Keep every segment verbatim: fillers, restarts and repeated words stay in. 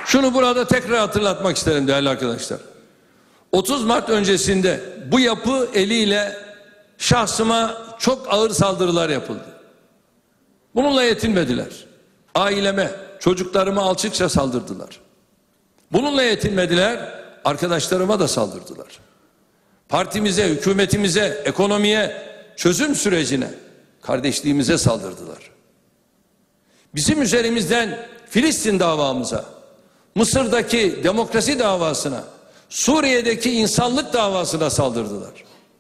Şunu burada tekrar hatırlatmak isterim değerli arkadaşlar. otuz Mart öncesinde bu yapı eliyle şahsıma çok ağır saldırılar yapıldı. Bununla yetinmediler. Aileme, çocuklarıma alçıkça saldırdılar. Bununla yetinmediler, arkadaşlarıma da saldırdılar. Partimize, hükümetimize, ekonomiye, çözüm sürecine, kardeşliğimize saldırdılar. Bizim üzerimizden Filistin davamıza, Mısır'daki demokrasi davasına, Suriye'deki insanlık davasına saldırdılar.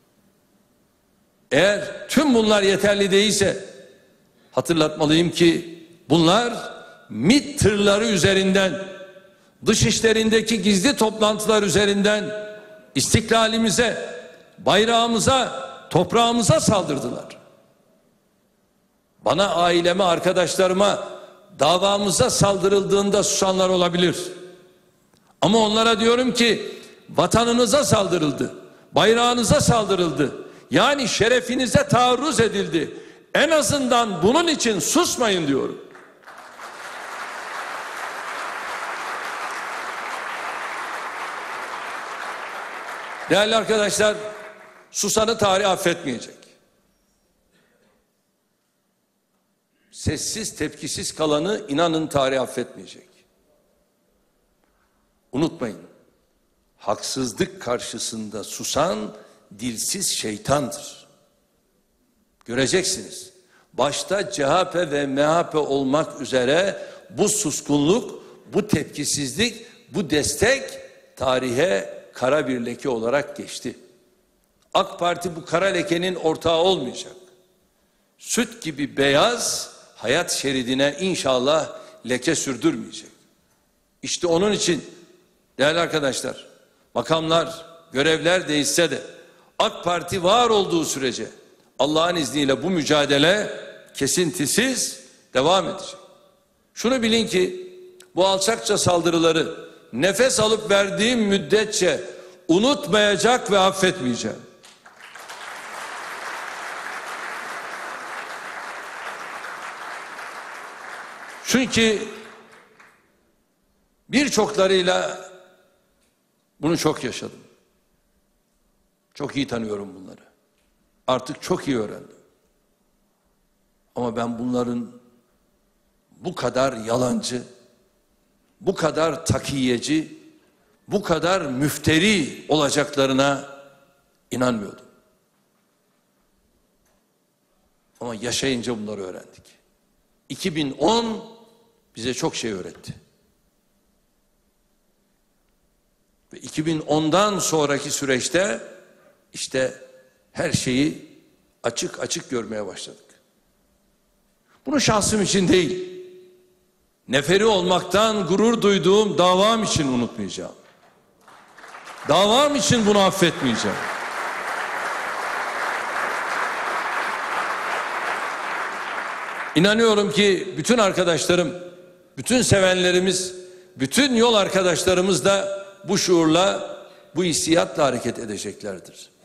Eğer tüm bunlar yeterli değilse hatırlatmalıyım ki bunlar MİT tırları üzerinden, dışişlerindeki gizli toplantılar üzerinden istiklalimize, bayrağımıza, toprağımıza saldırdılar. Bana, aileme, arkadaşlarıma davamıza saldırıldığında susanlar olabilir. Ama onlara diyorum ki vatanınıza saldırıldı, bayrağınıza saldırıldı. Yani şerefinize taarruz edildi. En azından bunun için susmayın diyorum. Değerli arkadaşlar, susanı tarih affetmeyecek. Sessiz, tepkisiz kalanı inanın tarih affetmeyecek. Unutmayın, haksızlık karşısında susan dilsiz şeytandır. Göreceksiniz. Başta C H P ve M H P olmak üzere bu suskunluk, bu tepkisizlik, bu destek tarihe kara bir leke olarak geçti. AK Parti bu kara lekenin ortağı olmayacak. Süt gibi beyaz, hayat şeridine inşallah leke sürdürmeyecek. İşte onun için değerli arkadaşlar, makamlar, görevler değişse de AK Parti var olduğu sürece Allah'ın izniyle bu mücadele kesintisiz devam edecek. Şunu bilin ki bu alçakça saldırıları nefes alıp verdiğim müddetçe unutmayacak ve affetmeyeceğim. Çünkü birçoklarıyla bunu çok yaşadım. Çok iyi tanıyorum bunları. Artık çok iyi öğrendim. Ama ben bunların bu kadar yalancı, bu kadar takiyeci, bu kadar müfteri olacaklarına inanmıyordum. Ama yaşayınca bunları öğrendik. iki bin on bize çok şey öğretti. Ve iki bin ondan sonraki süreçte işte her şeyi açık açık görmeye başladık. Bunu şahsım için değil, neferi olmaktan gurur duyduğum davam için unutmayacağım. Davam için bunu affetmeyeceğim. İnanıyorum ki bütün arkadaşlarım, bütün sevenlerimiz, bütün yol arkadaşlarımız da bu şuurla, bu hissiyatla hareket edeceklerdir.